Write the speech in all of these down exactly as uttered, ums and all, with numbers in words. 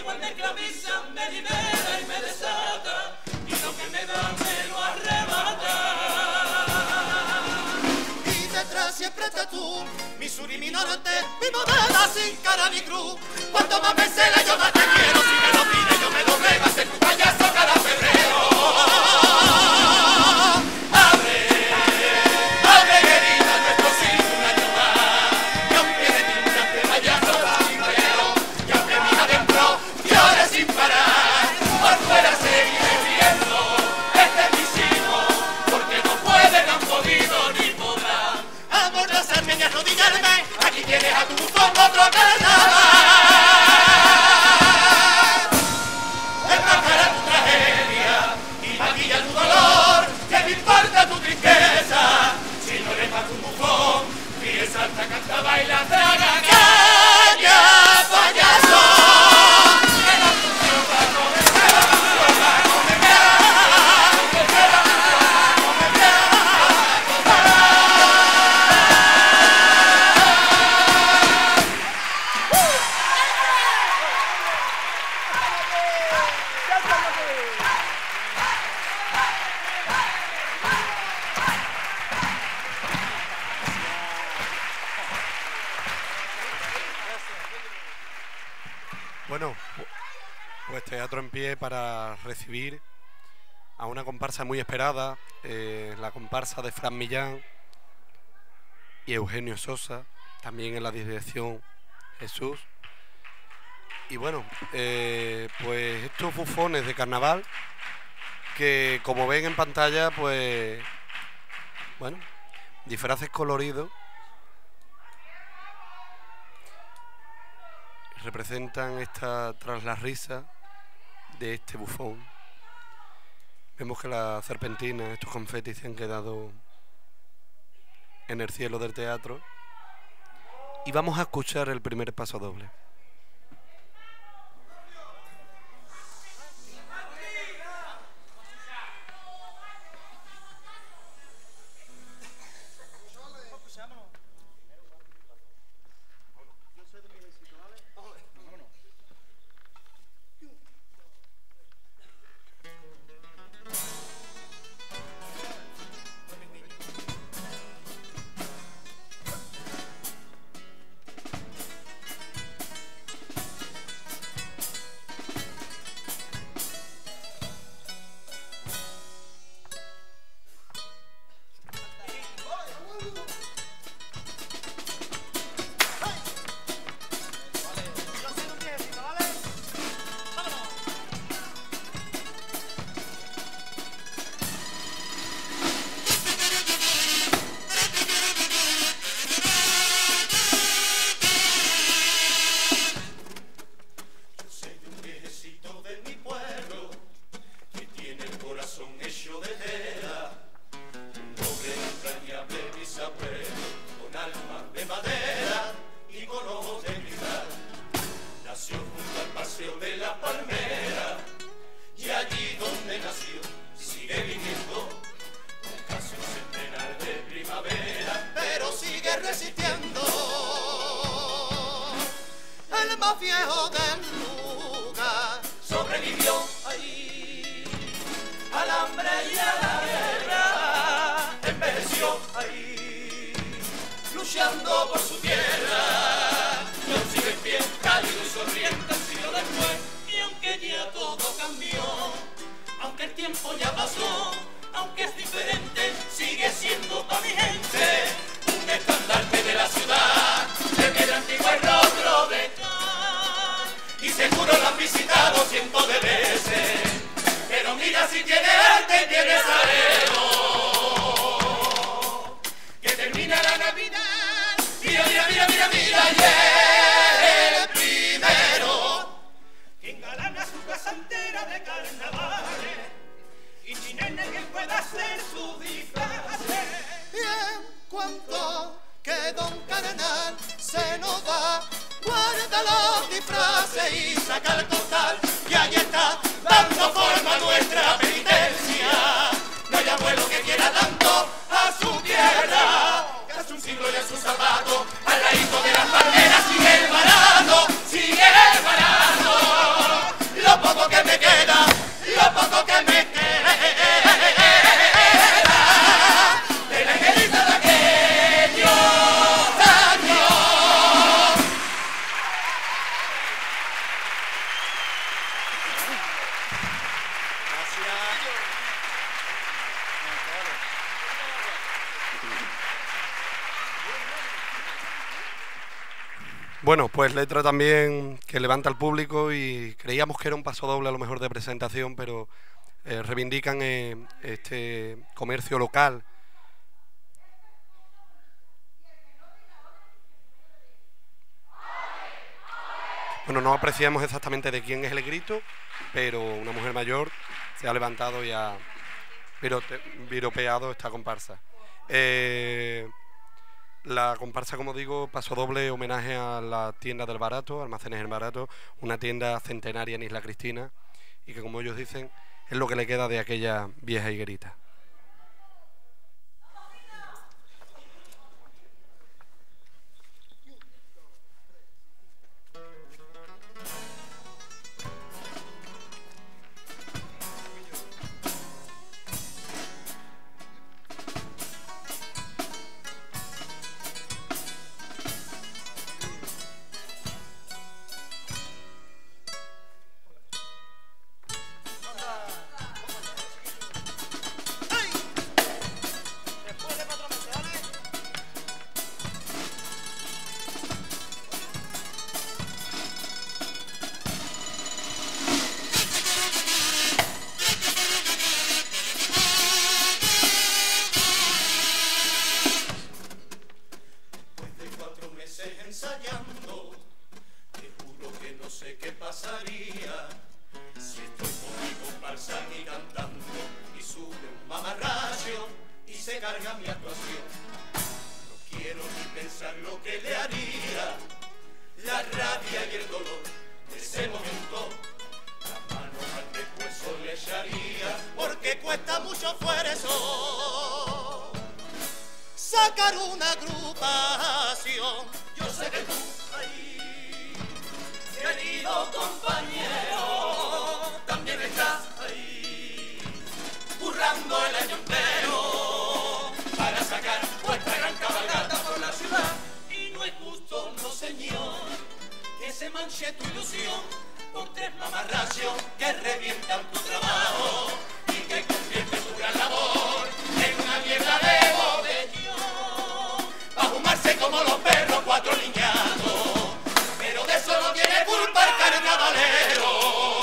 cuando esclaviza me libera y me desata, y lo que me da me lo arrebata. Y detrás siempre estás tú, mi sur y mi norte, mi moneda sin cara ni cruz. Cuanto más me cela yo más te quiero, si me lo pide yo me doblego, a ser tu payaso cada febrero. Aquí tienes a tu bufón otro carnaval. Enmascara tu tragedia y maquilla tu dolor. ¿Qué me importa tu tristeza? Si no eres más que un bufón, ríe, salta, canta, baila, traga, caña, payaso. Que la función va a comenzar, la función va a comenzar, que la función va a comenzar. Bueno, pues teatro en pie para recibir a una comparsa muy esperada, eh, la comparsa de Fran Millán y Eugenio Sosa, también en la dirección Jesús. Y bueno, eh, pues estos bufones de carnaval que, como ven en pantalla, pues bueno, disfraces coloridos, representan esta tras la risa de este bufón. Vemos que las serpentinas, estos confetis se han quedado en el cielo del teatro. Y vamos a escuchar el primer paso doble. Al ladito de las palmeras sigue el varado, sigue el varado. Bueno, pues letra también que levanta al público y creíamos que era un paso doble a lo mejor de presentación, pero eh, reivindican eh, este comercio local. Bueno, no apreciamos exactamente de quién es el grito, pero una mujer mayor se ha levantado y ha virote, viropeado esta comparsa. Eh, La comparsa, como digo, paso doble homenaje a la tienda del Barato, Almacenes El Barato, una tienda centenaria en Isla Cristina y que, como ellos dicen, es lo que le queda de aquella vieja higuerita. Ensayando, te juro que no sé qué pasaría si estoy con mi comparsa aquí cantando y sube un mamarracho y se carga mi actuación. No quiero ni pensar lo que le haría, la rabia y el dolor de ese momento, la mano al pescuezo le echaría, porque cuesta mucho esfuerzo sacar una agrupación. Yo sé que tú ahí, querido compañero, también estás ahí, currando el año entero para sacar vuestra gran cabalgata por la ciudad. Y no es justo, no señor, que se manche tu ilusión por tres mamarrachos que revientan tu trabajo y que convierten tu gran labor en una mierda de botellón, pa' fumarse como los perros cuatro niñatos, pero de eso no tiene culpa el carnavalero,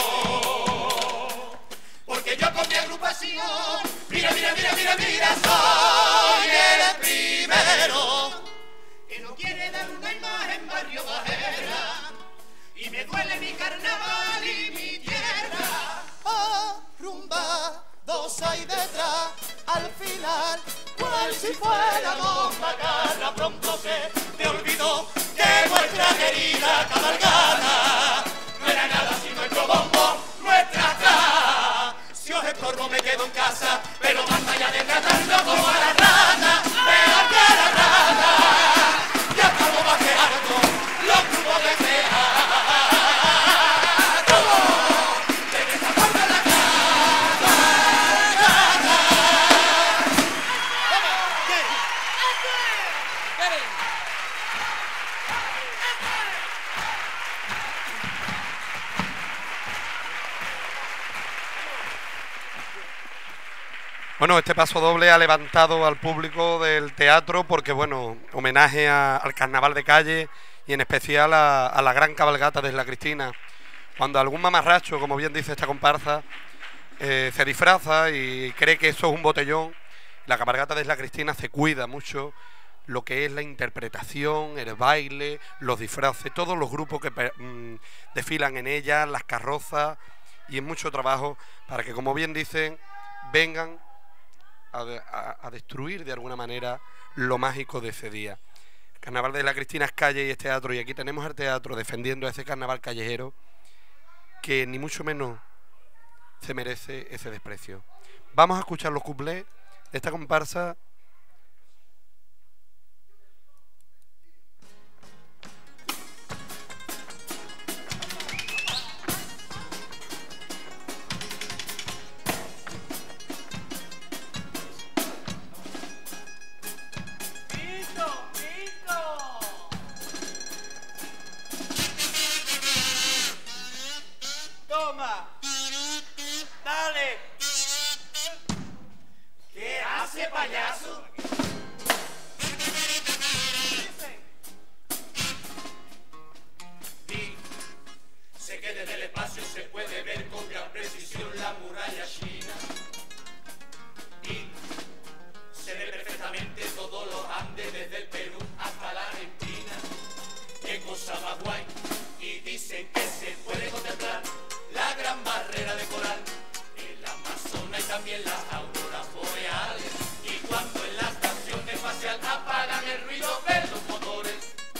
porque yo con mi agrupación, mira, mira, mira, mira, mira, soy el primero que no quiere dar una imagen barrio bajera, y me duele mi carnaval y mi tierra. Arrumbados ahí detrás, al final, cual si fuéramos macarra, pronto se te olvidó que nuestra querida cabalgata no era nada sino nuestro bombo, nuestra casa. Si os estorbo me quedo en casa, pero basta ya de tratarlo como a la rata, peor que a la rata. Ya estamos vaqueando los grupos de teatro. Bueno, este paso doble ha levantado al público del teatro porque, bueno, homenaje a, al carnaval de calle y en especial a, a la gran cabalgata de Isla Cristina. Cuando algún mamarracho, como bien dice esta comparsa, eh, se disfraza y cree que eso es un botellón, la cabalgata de Isla Cristina se cuida mucho lo que es la interpretación, el baile, los disfraces, todos los grupos que mmm, desfilan en ella, las carrozas, y es mucho trabajo para que, como bien dicen, vengan A, a, a destruir de alguna manera lo mágico de ese día. El carnaval de Isla Cristina es calle y es teatro, y aquí tenemos al teatro defendiendo ese carnaval callejero que ni mucho menos se merece ese desprecio. Vamos a escuchar los cuplés de esta comparsa. Dale, payaso. Y sé que desde el espacio se puede ver con gran precisión la muralla china. Y se ve perfectamente todos los Andes desde el Perú hasta la Argentina. Qué cosa más guay. Y dicen que se puede contemplar la gran barrera de coral, el Amazonas y también las auroras boreales. Y cuando en la estación espacial apagan el ruido de los motores,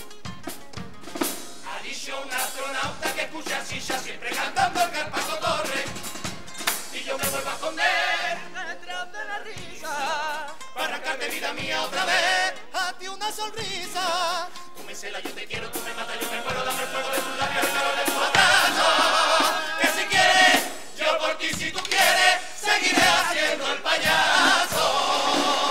ha dicho un astronauta que escucha silla siempre cantando el Carpaco Torre. Y yo me vuelvo a esconder detrás de la risa para arrancarte vida mía otra vez. A ti una sonrisa. Tú me celas, yo te quiero, tú me matas, yo me muero, dame el fuego de tus labios, el calor de tus abrazos. Que si quieres, yo por ti, si tú quieres, seguiré haciendo el payaso.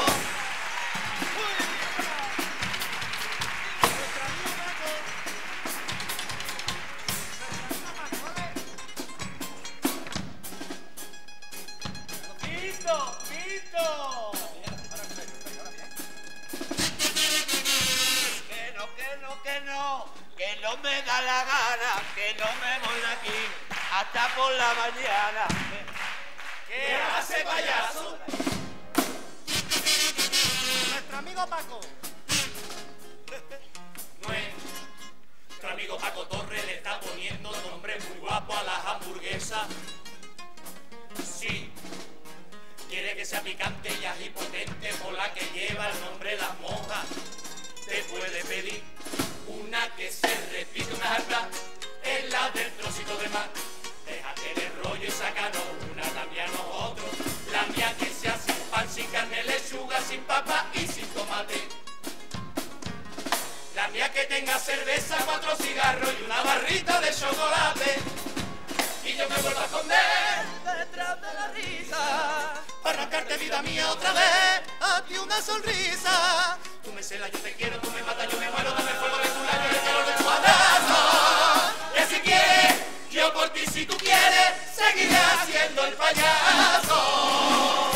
¡Listo! ¡Listo! Que no, que no, que no, que no me da la gana, que no me voy de aquí hasta por la mañana. ¿Qué hace, payaso? Nuestro amigo Paco. Nuestro amigo Paco Torre le está poniendo nombre muy guapo a las hamburguesas. Sí. Quiere que sea picante y ají potente por la que lleva el nombre Las Monjas. Te puede pedir una que se repite una jarta, es la del trocito de mar. Déjate de rollo y sácanos una, también nosotros. La mía que sea sin pan, sin carne, lechuga, sin papa y sin tomate. La mía que tenga cerveza, cuatro cigarros y una barrita de chocolate. Y yo me vuelvo a esconder detrás de la risa para arrancarte vida mía otra vez. A ti una sonrisa. Tú me celas, yo te quiero, tú me matas, yo me muero, dame el fuego de tu labio y el calor de tu abrazo. Que si quieres, yo por ti, si tú quieres, seguiré haciendo el payaso.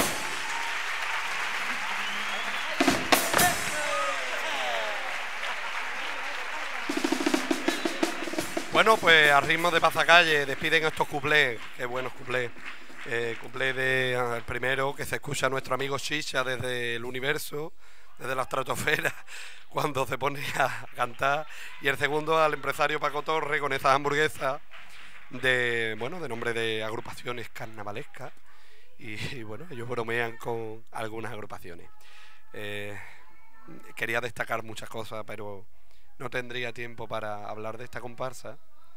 Bueno, pues a ritmo de pasacalle despiden estos cuplés, qué buenos cuplés. Eh, cuplé de ah, el primero que se escucha a nuestro amigo Chicha desde el universo, desde la estratosfera, cuando se pone a cantar, y el segundo al empresario Paco Torre con esas hamburguesas de, bueno, de nombre de agrupaciones carnavalescas, y, y bueno, ellos bromean con algunas agrupaciones. Eh, quería destacar muchas cosas, pero no tendría tiempo para hablar de esta comparsa,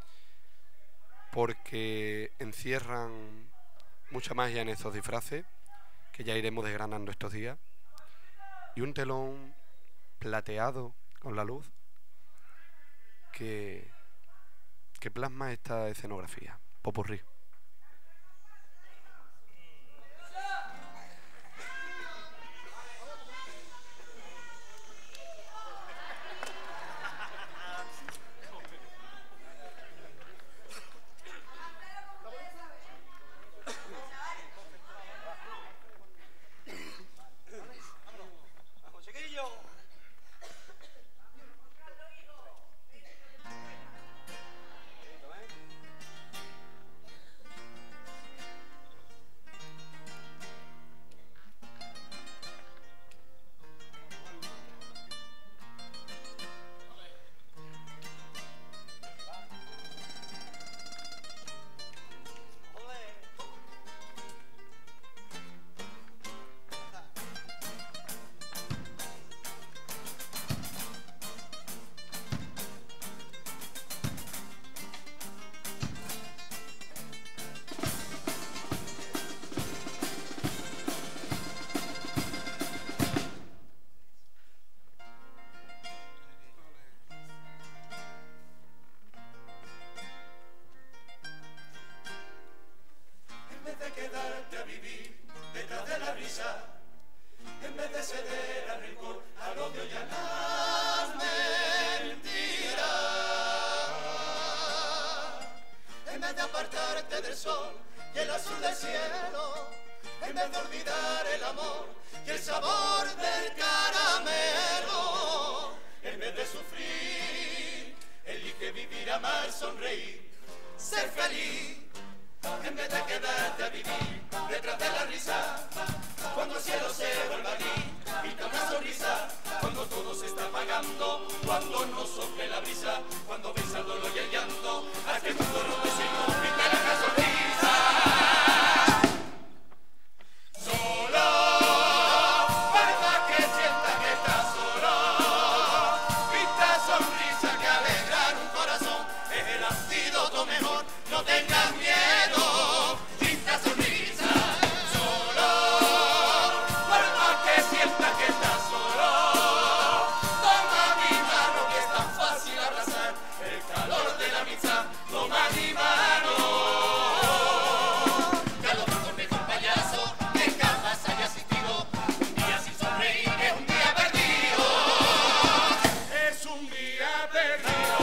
porque encierran mucha magia en estos disfraces, que ya iremos desgranando estos días, y un telón plateado con la luz que, que plasma esta escenografía. Popurrí. del sol y el azul del cielo, en vez de olvidar el amor y el sabor del caramelo. En vez de sufrir, elige vivir, amar, sonreír, ser feliz. En vez de quedarte a vivir detrás de la risa, cuando el cielo se vuelva gris, pinta una sonrisa. Cuando todo se está apagando, cuando no sople la brisa, cuando ves al dolor y el llanto, a que tu dolor te sirva, pinta la sonrisa. Solo, para que sienta que estás solo, pinta sonrisa que alegrar un corazón es el antídoto mejor. No tengas miedo, pinta sonrisa. Solo, para que sienta que estás solo, toma mi mano que es tan fácil abrazar el calor de la amistad. Toma mi mano. Ya lo veo con mejor payaso que jamás haya asistido. Un día sin sonreír es un día perdido. Es un día perdido.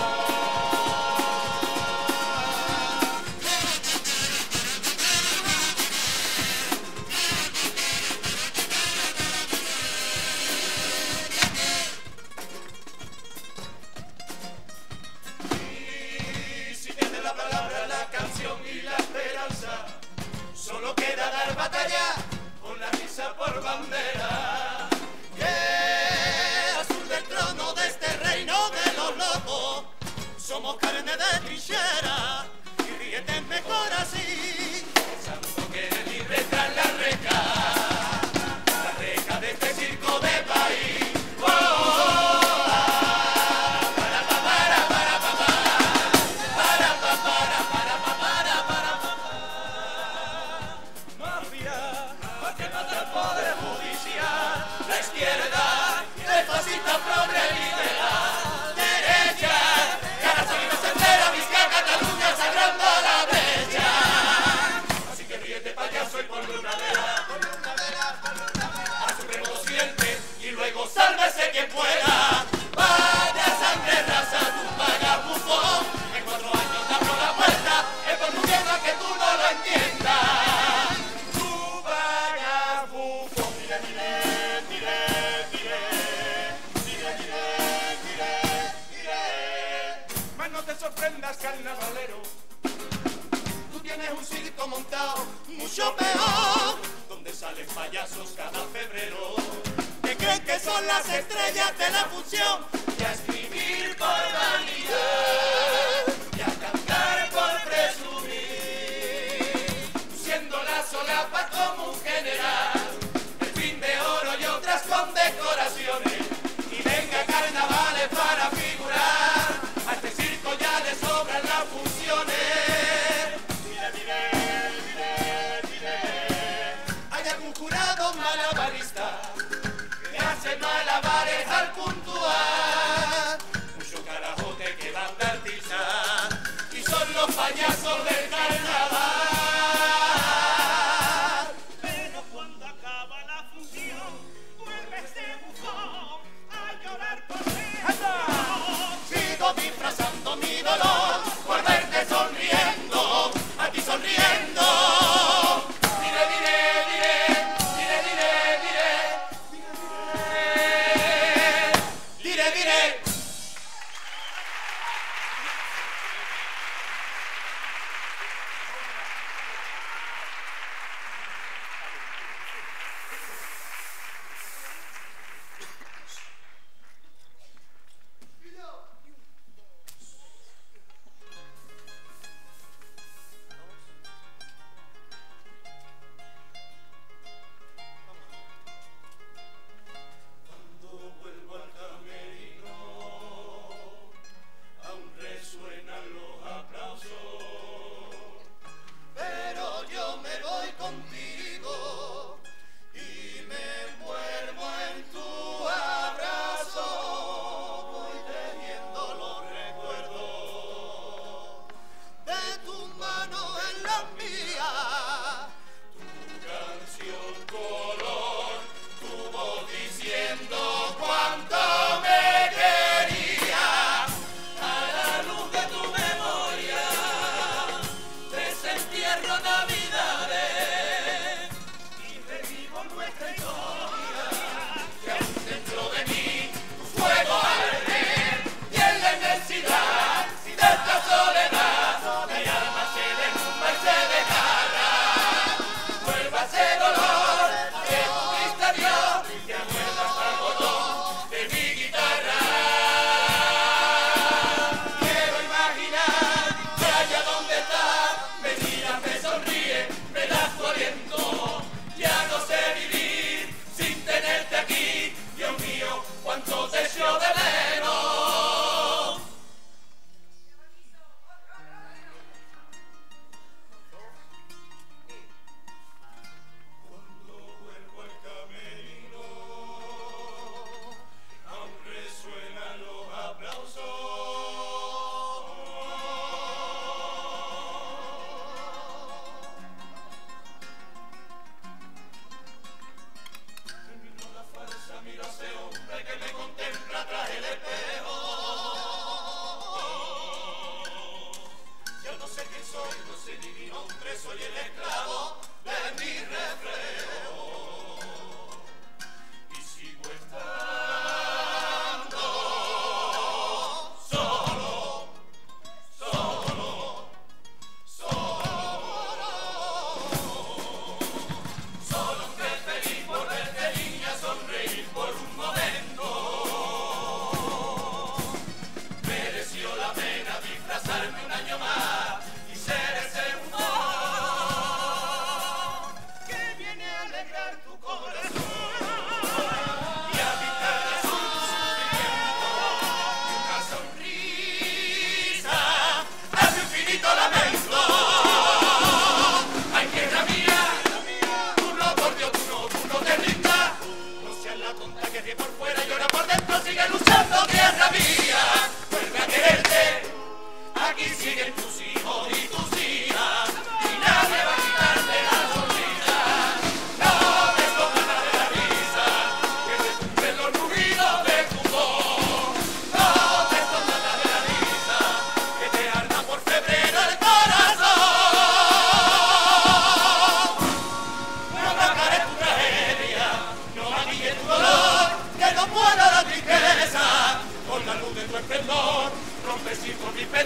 Y la esperanza, solo queda dar batalla con la risa por bandera. Que azul del trono de este reino de los locos, somos carne de trinchera y ríete mejor así, pensando que eres libre tras la reja, la reja de este circo de país. Oh, oh, oh. Sálvese quien pueda, vaya sangre raza, tú pagas bufón. En cuatro años te abro la puerta, es por tu miedo a que tú no lo entiendas. Tú pagas bufón. Tire, tire, tire, tire, tire, tire, tire, tire. Mas no te sorprendas, carnavalero, tú tienes un circo montado mucho peor, donde salen payasos cada febrero que creen que son las estrellas de la función, y a escribir por vanidad, y a cantar por presumir, siendo la solapa como un general, el fin de oro y otras condecoraciones, y venga carnavales para figurar, a este circo ya le sobran las funciones. Mire, mire, mire, mire, hay algún jurado malabarista hace malabares al puntuar, mucho carajote que va a andar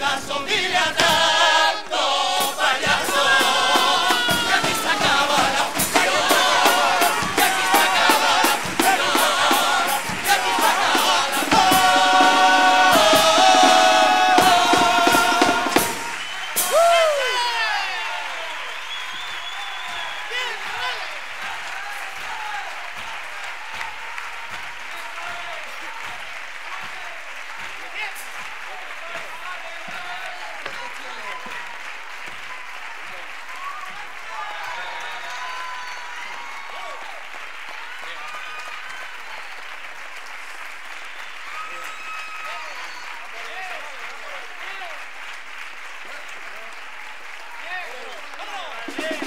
payaso, dile a tanto payaso, que aquí se acaba la función, que aquí se acaba la función, que aquí se acaba la Yeah.